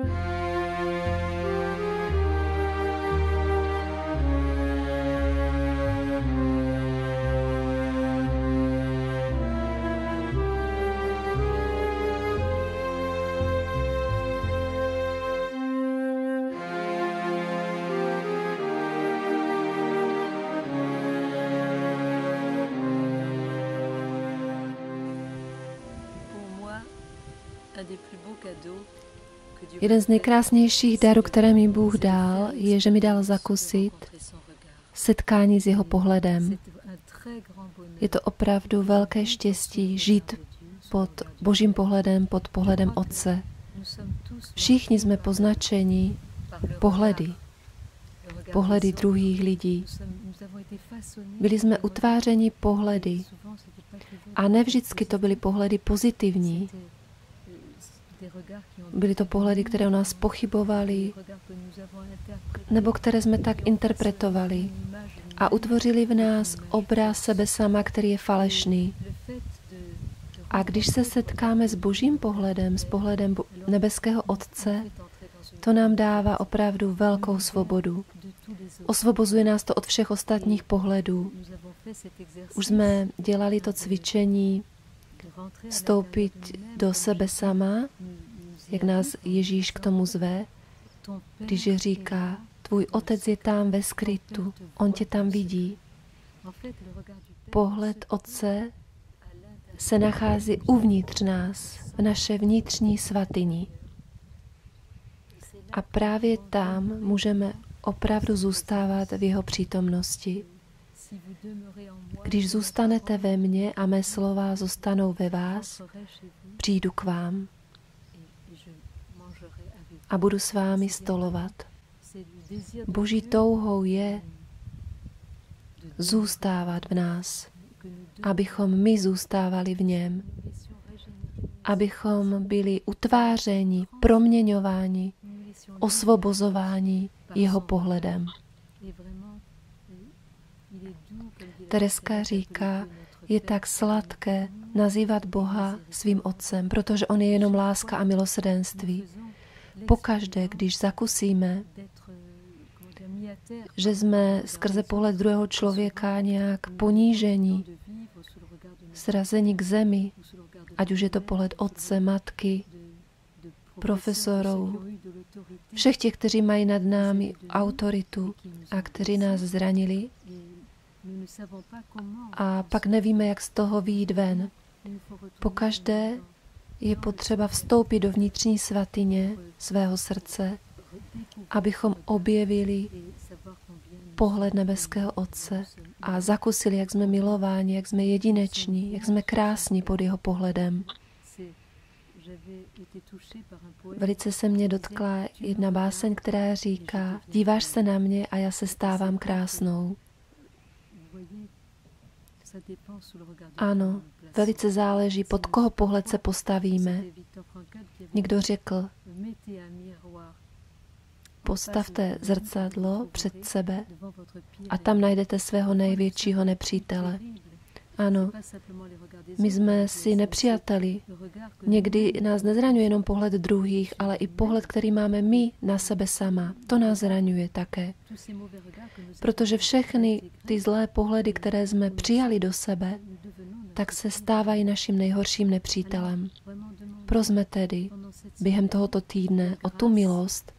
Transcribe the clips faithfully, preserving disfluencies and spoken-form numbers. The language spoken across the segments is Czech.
Jeden z nejkrásnějších darů, které mi Bůh dal, je, že mi dal zakusit setkání s jeho pohledem. Je to opravdu velké štěstí žít pod Božím pohledem, pod pohledem Otce. Všichni jsme poznačeni pohledy, pohledy druhých lidí. Byli jsme utvářeni pohledy a ne vždycky to byly pohledy pozitivní. Byly to pohledy, které o nás pochybovaly, nebo které jsme tak interpretovali a utvořili v nás obraz sebe sama, který je falešný. A když se setkáme s Božím pohledem, s pohledem nebeského Otce, to nám dává opravdu velkou svobodu. Osvobozuje nás to od všech ostatních pohledů. Už jsme dělali to cvičení vstoupit do sebe sama, jak nás Ježíš k tomu zve, když říká, tvůj Otec je tam ve skrytu, on tě tam vidí. Pohled Otce se nachází uvnitř nás, v naše vnitřní svatyni. A právě tam můžeme opravdu zůstávat v jeho přítomnosti. Když zůstanete ve mně a mé slova zůstanou ve vás, přijdu k vám a budu s vámi stolovat. Boží touhou je zůstávat v nás, abychom my zůstávali v něm, abychom byli utvářeni, proměňováni, osvobozováni jeho pohledem. Tereska říká, je tak sladké nazývat Boha svým Otcem, protože on je jenom láska a milosrdenství. Pokaždé, když zakusíme, že jsme skrze pohled druhého člověka nějak ponížení, srazení k zemi, ať už je to pohled otce, matky, profesorů, všech těch, kteří mají nad námi autoritu a kteří nás zranili, a pak nevíme, jak z toho vyjít ven. Pokaždé je potřeba vstoupit do vnitřní svatyně svého srdce, abychom objevili pohled nebeského Otce a zakusili, jak jsme milováni, jak jsme jedineční, jak jsme krásní pod jeho pohledem. Velice se mě dotkla jedna báseň, která říká, díváš se na mě a já se stávám krásnou. Ano, velice záleží, pod koho pohled se postavíme. Někdo řekl, postavte zrcadlo před sebe a tam najdete svého největšího nepřítele. Ano, my jsme si nepřáteli. Někdy nás nezraňuje jenom pohled druhých, ale i pohled, který máme my na sebe sama. To nás zraňuje také. Protože všechny ty zlé pohledy, které jsme přijali do sebe, tak se stávají naším nejhorším nepřítelem. Prosme tedy během tohoto týdne o tu milost,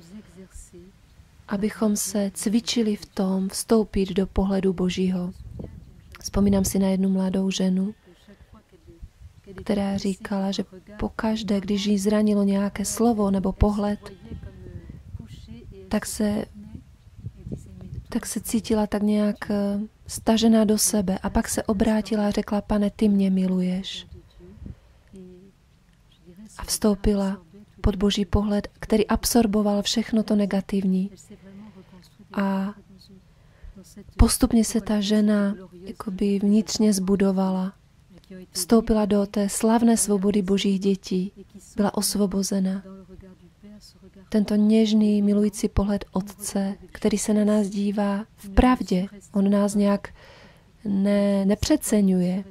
abychom se cvičili v tom vstoupit do pohledu Božího. Vzpomínám si na jednu mladou ženu, která říkala, že pokaždé, když jí zranilo nějaké slovo nebo pohled, tak se, tak se cítila tak nějak stažená do sebe a pak se obrátila a řekla, Pane, ty mě miluješ. A vstoupila pod Boží pohled, který absorboval všechno to negativní. A postupně se ta žena jakoby vnitřně zbudovala. Vstoupila do té slavné svobody Božích dětí. Byla osvobozena. Tento něžný, milující pohled Otce, který se na nás dívá v pravdě. On nás nějak ne, nepřeceňuje.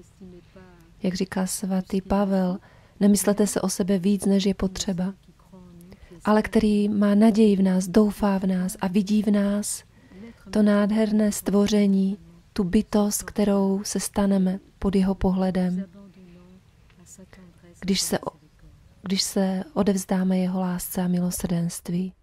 Jak říká svatý Pavel, nemyslete se o sebe víc, než je potřeba. ale který má naději v nás, doufá v nás a vidí v nás to nádherné stvoření, tu bytost, kterou se staneme pod jeho pohledem, když se, když se odevzdáme jeho lásce a milosrdenství.